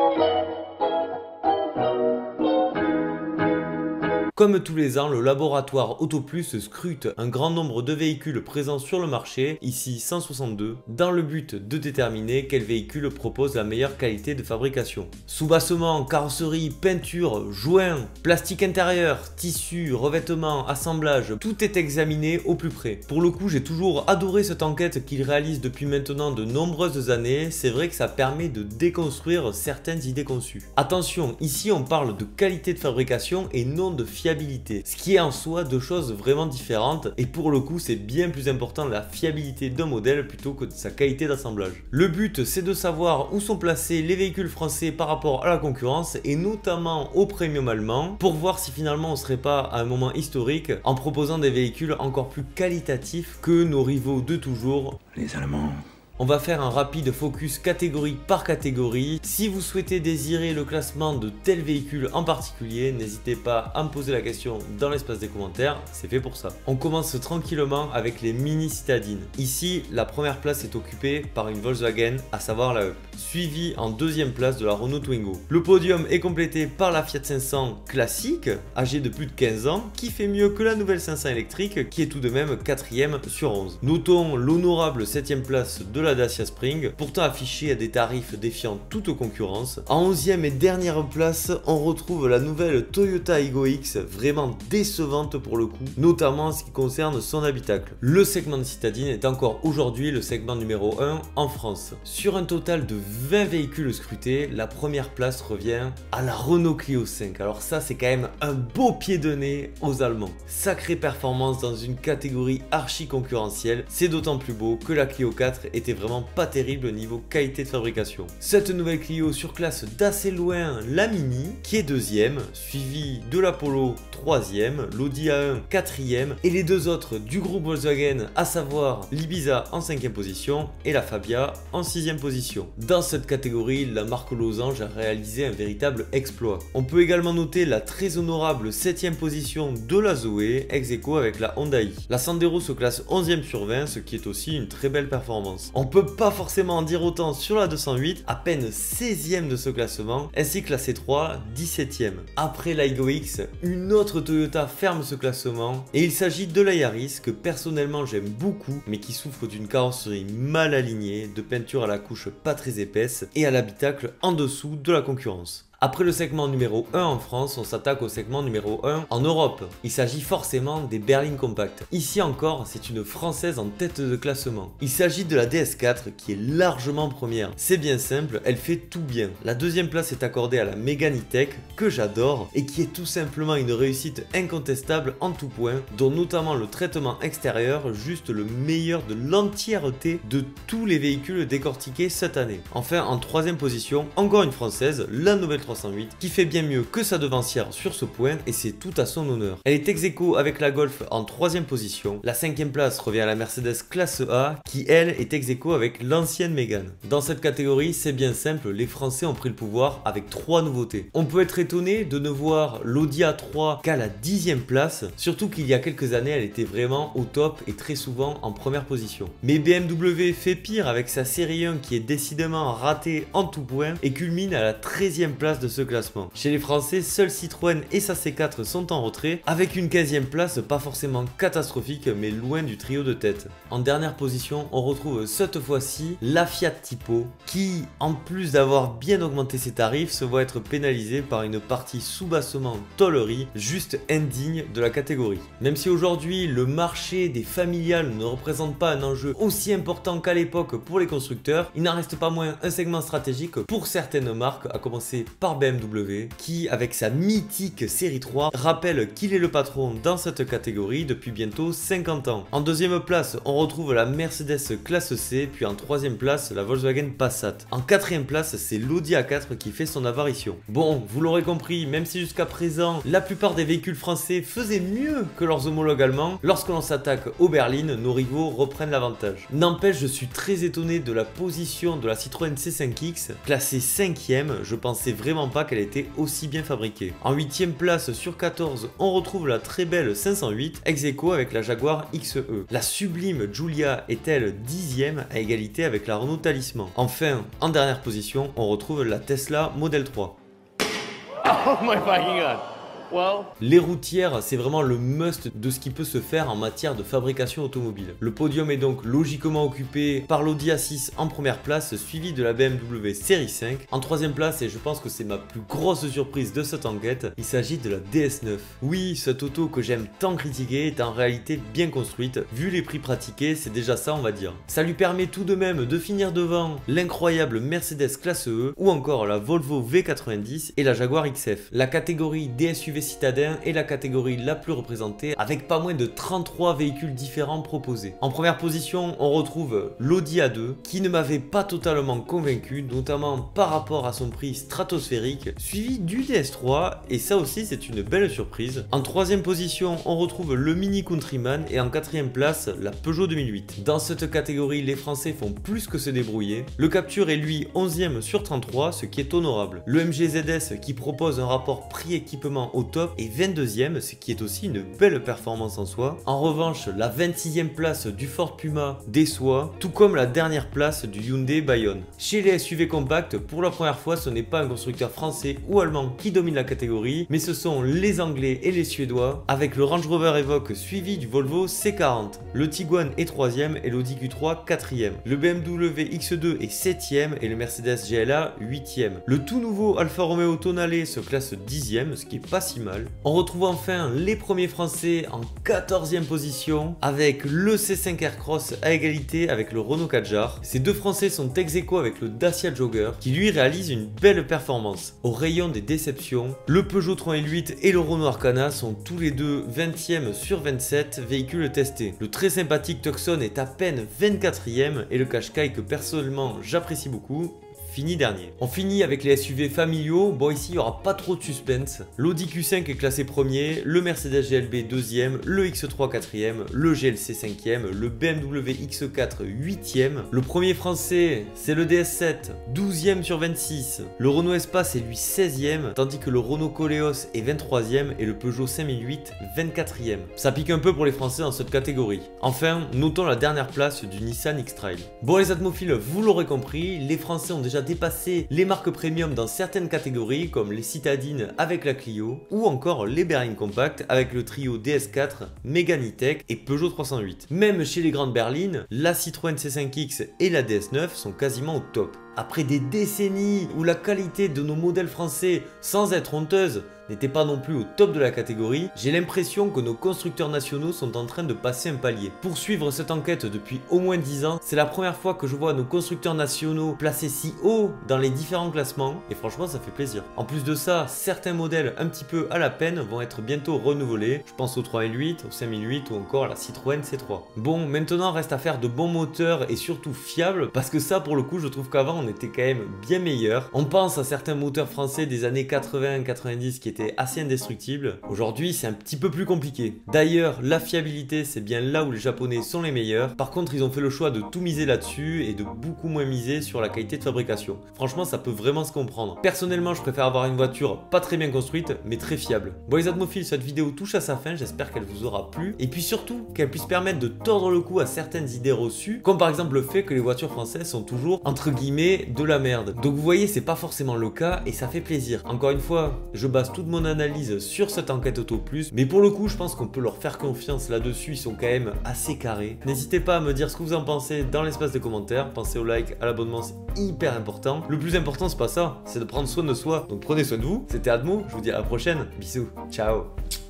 Comme tous les ans, le laboratoire Autoplus scrute un grand nombre de véhicules présents sur le marché, ici 162, dans le but de déterminer quel véhicule propose la meilleure qualité de fabrication. Soubassement, carrosserie, peinture, joints, plastique intérieur, tissu, revêtement, assemblage, tout est examiné au plus près. Pour le coup, j'ai toujours adoré cette enquête qu'il réalise depuis maintenant de nombreuses années. C'est vrai que ça permet de déconstruire certaines idées conçues. Attention, ici on parle de qualité de fabrication et non de fiabilité. Ce qui est en soi deux choses vraiment différentes, et pour le coup c'est bien plus important la fiabilité d'un modèle plutôt que de sa qualité d'assemblage. Le but c'est de savoir où sont placés les véhicules français par rapport à la concurrence et notamment au premium allemand, pour voir si finalement on serait pas à un moment historique en proposant des véhicules encore plus qualitatifs que nos rivaux de toujours, les Allemands. On va faire un rapide focus catégorie par catégorie. Si vous souhaitez désirer le classement de tel véhicule en particulier, n'hésitez pas à me poser la question dans l'espace des commentaires, c'est fait pour ça. On commence tranquillement avec les mini citadines. Ici, la première place est occupée par une Volkswagen, à savoir la Up, suivie en deuxième place de la Renault Twingo. Le podium est complété par la Fiat 500 classique, âgée de plus de 15 ans, qui fait mieux que la nouvelle 500 électrique, qui est tout de même 4e sur 11. Notons l'honorable 7e place de la Dacia Spring, pourtant affichée à des tarifs défiant toute concurrence. En 11e et dernière place, on retrouve la nouvelle Toyota Aygo X, vraiment décevante pour le coup, notamment en ce qui concerne son habitacle. Le segment de citadine est encore aujourd'hui le segment numéro 1 en France. Sur un total de 20 véhicules scrutés, la première place revient à la Renault Clio 5. Alors ça, c'est quand même un beau pied de nez aux Allemands. Sacrée performance dans une catégorie archi concurrentielle, c'est d'autant plus beau que la Clio 4 était vraiment pas terrible au niveau qualité de fabrication. Cette nouvelle Clio surclasse d'assez loin la Mini qui est deuxième, suivie de la Polo 3e, l'Audi A1 4e et les deux autres du groupe Volkswagen, à savoir l'Ibiza en 5e position et la Fabia en 6e position. Dans cette catégorie, la marque Losange a réalisé un véritable exploit. On peut également noter la très honorable 7e position de la Zoé, ex aequo avec la Honda i. La Sandero se classe 11e sur 20, ce qui est aussi une très belle performance. On peut pas forcément en dire autant sur la 208, à peine 16e de ce classement, ainsi que la C3, 17e. Après la Aygo X, une autre Toyota ferme ce classement, et il s'agit de la Yaris, que personnellement j'aime beaucoup, mais qui souffre d'une carrosserie mal alignée, de peinture à la couche pas très épaisse, et à l'habitacle en dessous de la concurrence. Après le segment numéro 1 en France, on s'attaque au segment numéro 1 en Europe. Il s'agit forcément des berlines compactes. Ici encore, c'est une française en tête de classement. Il s'agit de la DS4 qui est largement première. C'est bien simple, elle fait tout bien. La deuxième place est accordée à la Mégane E-Tech, que j'adore, et qui est tout simplement une réussite incontestable en tout point, dont notamment le traitement extérieur, juste le meilleur de l'entièreté de tous les véhicules décortiqués cette année. Enfin, en troisième position, encore une française, la nouvelle 308, qui fait bien mieux que sa devancière sur ce point, et c'est tout à son honneur. Elle est ex aequo avec la Golf en 3e position. La 5e place revient à la Mercedes classe A, qui elle est ex aequo avec l'ancienne Mégane. Dans cette catégorie, c'est bien simple, les Français ont pris le pouvoir avec 3 nouveautés. On peut être étonné de ne voir l'Audi A3 qu'à la 10e place, surtout qu'il y a quelques années, elle était vraiment au top et très souvent en première position. Mais BMW fait pire avec sa série 1 qui est décidément ratée en tout point et culmine à la 13e place de ce classement. Chez les Français, seul Citroën et sa C4 sont en retrait, avec une 15e place pas forcément catastrophique, mais loin du trio de tête. En dernière position, on retrouve cette fois-ci la Fiat Tipo, qui, en plus d'avoir bien augmenté ses tarifs, se voit être pénalisée par une partie sous-bassement tôlerie, juste indigne de la catégorie. Même si aujourd'hui, le marché des familiales ne représente pas un enjeu aussi important qu'à l'époque pour les constructeurs, il n'en reste pas moins un segment stratégique pour certaines marques, à commencer par BMW, qui avec sa mythique série 3 rappelle qu'il est le patron dans cette catégorie depuis bientôt 50 ans. En deuxième place, on retrouve la Mercedes classe C, puis en troisième place la Volkswagen Passat. En quatrième place, c'est l'Audi A4 qui fait son apparition. Bon, vous l'aurez compris, même si jusqu'à présent la plupart des véhicules français faisaient mieux que leurs homologues allemands, lorsque l'on s'attaque aux berlines, nos rivaux reprennent l'avantage. N'empêche, je suis très étonné de la position de la Citroën C5X, classée 5e. Je pensais vraiment vraiment pas qu'elle était aussi bien fabriquée. En 8ème place sur 14, on retrouve la très belle 508, ex aequo avec la Jaguar XE. La sublime Giulia est elle 10ème à égalité avec la Renault Talisman. Enfin, en dernière position, on retrouve la Tesla Model 3. Oh my fucking god. Well. Les routières, c'est vraiment le must de ce qui peut se faire en matière de fabrication automobile. Le podium est donc logiquement occupé par l'Audi A6 en première place, suivi de la BMW Série 5. En troisième place, et je pense que c'est ma plus grosse surprise de cette enquête, il s'agit de la DS9. Oui, cette auto que j'aime tant critiquer est en réalité bien construite. Vu les prix pratiqués, c'est déjà ça on va dire. Ça lui permet tout de même de finir devant l'incroyable Mercedes classe E ou encore la Volvo V90 et la Jaguar XF. La catégorie des SUV citadin est la catégorie la plus représentée avec pas moins de 33 véhicules différents proposés. En première position, on retrouve l'Audi A2 qui ne m'avait pas totalement convaincu, notamment par rapport à son prix stratosphérique, suivi du DS3 et ça aussi c'est une belle surprise. En troisième position, on retrouve le Mini Countryman et en quatrième place, la Peugeot 2008. Dans cette catégorie, les Français font plus que se débrouiller. Le Captur est lui 11e sur 33, ce qui est honorable. Le MG ZS qui propose un rapport prix-équipement au top et 22e, ce qui est aussi une belle performance en soi. En revanche, la 26e place du Ford Puma déçoit, tout comme la dernière place du Hyundai Bayon. Chez les SUV compacts, pour la première fois, ce n'est pas un constructeur français ou allemand qui domine la catégorie, mais ce sont les Anglais et les Suédois, avec le Range Rover Evoque suivi du Volvo C40. Le Tiguan est 3e et l'Audi Q3 4e. Le BMW X2 est 7e et le Mercedes GLA 8e. Le tout nouveau Alfa Romeo Tonale se classe 10e, ce qui est pas si mal. On retrouve enfin les premiers Français en 14e position avec le C5 Aircross à égalité avec le Renault Kadjar. Ces deux Français sont ex aequo avec le Dacia Jogger qui lui réalise une belle performance. Au rayon des déceptions, le Peugeot 308 et le Renault Arcana sont tous les deux 20e sur 27 véhicules testés. Le très sympathique Tucson est à peine 24e et le Qashqai que personnellement j'apprécie beaucoup finit dernier. On finit avec les SUV familiaux. Bon, ici il n'y aura pas trop de suspense. L'Audi Q5 est classé premier, le Mercedes GLB 2e, le X3 4e, le GLC 5e, le BMW X4 8e. Le premier français, c'est le DS7, 12e sur 26. Le Renault Espace est lui 16e, tandis que le Renault Koleos est 23e et le Peugeot 5008 24e. Ça pique un peu pour les Français dans cette catégorie. Enfin, notons la dernière place du Nissan X-Trail. Bon les atmophiles, vous l'aurez compris, les Français ont déjà dépassé les marques premium dans certaines catégories comme les citadines avec la Clio ou encore les berlines compactes avec le trio DS4, Mégane E-Tech et Peugeot 308. Même chez les grandes berlines, la Citroën C5X et la DS9 sont quasiment au top. Après des décennies où la qualité de nos modèles français, sans être honteuse, n'était pas non plus au top de la catégorie, j'ai l'impression que nos constructeurs nationaux sont en train de passer un palier. Pour suivre cette enquête depuis au moins 10 ans, c'est la première fois que je vois nos constructeurs nationaux placés si haut dans les différents classements et franchement ça fait plaisir. En plus de ça, certains modèles un petit peu à la peine vont être bientôt renouvelés. Je pense au 3008, au 5008 ou encore à la Citroën C3. Bon, maintenant reste à faire de bons moteurs et surtout fiables parce que ça pour le coup je trouve qu'avant on était quand même bien meilleur. On pense à certains moteurs français des années 80-90 qui étaient assez indestructibles. Aujourd'hui c'est un petit peu plus compliqué. D'ailleurs la fiabilité c'est bien là où les Japonais sont les meilleurs. Par contre ils ont fait le choix de tout miser là-dessus et de beaucoup moins miser sur la qualité de fabrication. Franchement ça peut vraiment se comprendre. Personnellement je préfère avoir une voiture pas très bien construite mais très fiable. Bon les atmophiles, cette vidéo touche à sa fin, j'espère qu'elle vous aura plu et puis surtout qu'elle puisse permettre de tordre le cou à certaines idées reçues comme par exemple le fait que les voitures françaises sont toujours entre guillemets de la merde. Donc vous voyez c'est pas forcément le cas et ça fait plaisir. Encore une fois je base toute mon analyse sur cette enquête Auto Plus mais pour le coup je pense qu'on peut leur faire confiance là-dessus, ils sont quand même assez carrés. N'hésitez pas à me dire ce que vous en pensez dans l'espace des commentaires, pensez au like, à l'abonnement, c'est hyper important. Le plus important c'est pas ça, c'est de prendre soin de soi, donc prenez soin de vous. C'était Admo, je vous dis à la prochaine, bisous, ciao.